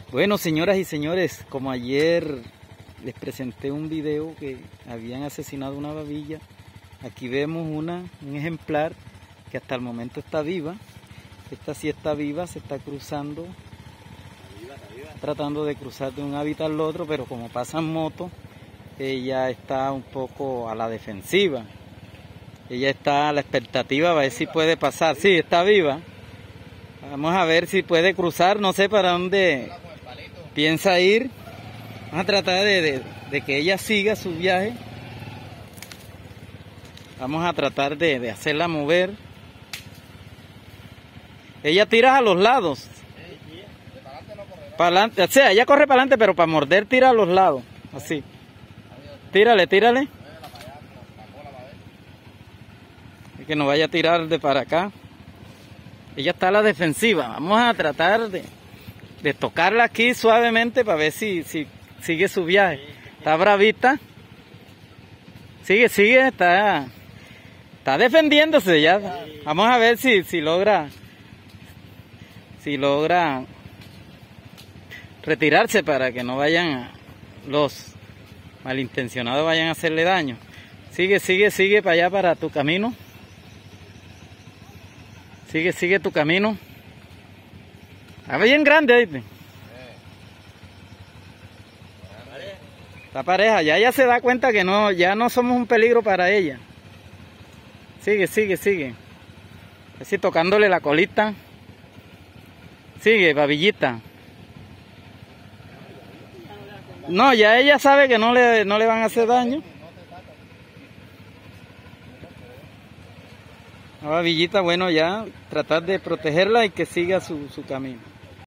Bueno, señoras y señores, como ayer les presenté un video que habían asesinado una babilla, aquí vemos un ejemplar que hasta el momento está viva. Esta sí está viva, se está cruzando, tratando de cruzar de un hábitat al otro, pero como pasan motos, ella está un poco a la defensiva. Ella está a la expectativa, a ver si puede pasar. Sí, está viva. Vamos a ver si puede cruzar, no sé para dónde piensa ir. Vamos a tratar de que ella siga su viaje. Vamos a tratar de hacerla mover. Ella tira a los lados. Para adelante, o sea, ella corre para adelante, pero para morder tira a los lados. Así. Tírale, tírale. Que no vaya a tirar de para acá. Ella está a la defensiva. Vamos a tratar de tocarla aquí suavemente para ver si sigue su viaje. Está bravita. Sigue, está defendiéndose ya. Vamos a ver si logra retirarse para que no vayan los malintencionados vayan a hacerle daño. Sigue para allá, para tu camino. Sigue tu camino. Está bien grande, ¿viste? Está pareja, ya ella se da cuenta que no, ya no somos un peligro para ella. Sigue. Así tocándole la colita. Sigue, babillita. No, ya ella sabe que no le van a hacer daño. La babillita, bueno, ya tratar de protegerla y que siga su camino.